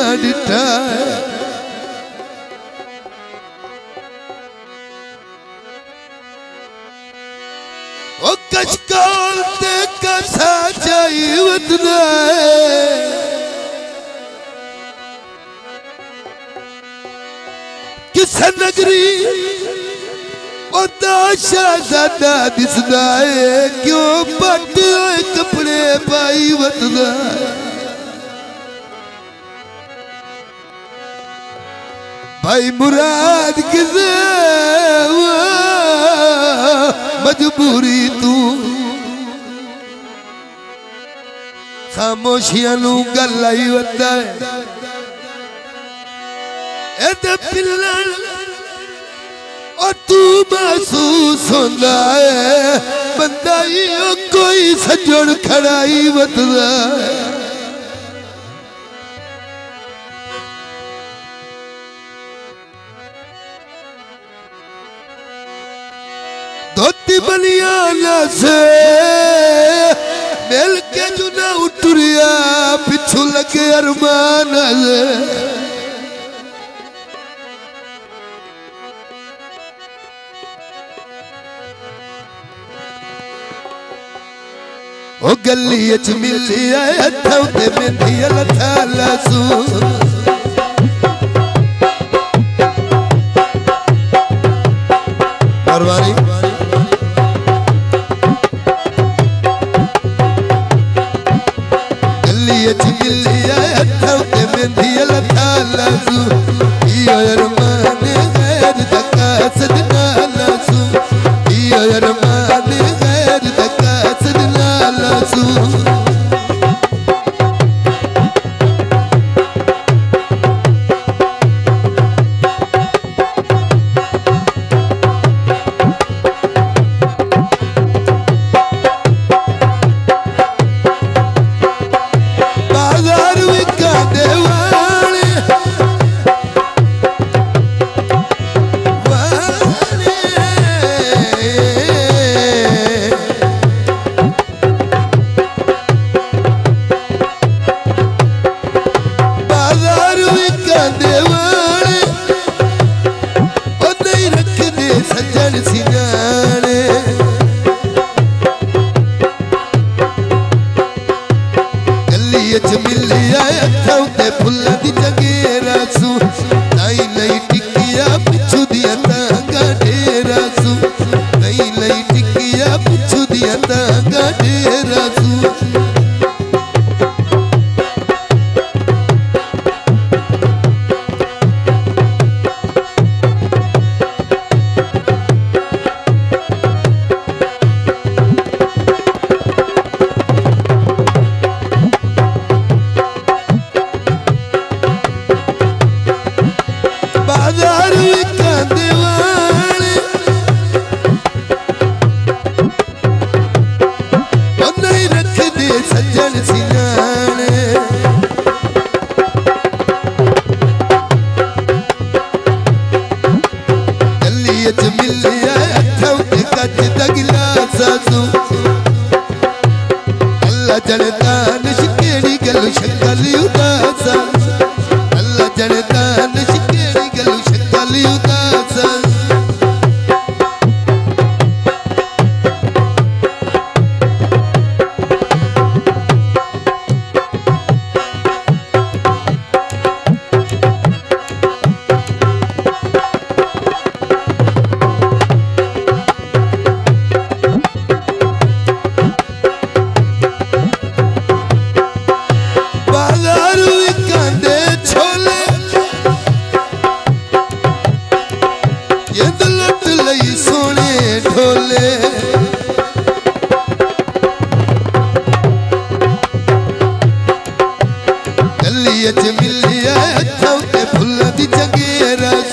डिठा ओ कशकाल ते कसा जाई वतना किस नगरी शहजादा दिसदा है क्यों पट कपड़े पाई वतना भाई मुराद किसे मजबूरी तू खामोशियां नू गल आई वता है ए पिल्लण और तू महसूस होता है बंदा ही कोई सजन खड़ाई वतदा धोती बनियान से मिल के जुना उतरिया पिछू लगे अरमान ओ गली च मिली आए हथों ते मेहंदी लथा लसू परवारी गली च मिली आए हथों ते मेहंदी लथा लसू यो अरमान गैर तका सजना लसू यो अरमान गैर तका सजना लसू मिलिया हथों ते फुल्लां दी चंगेरा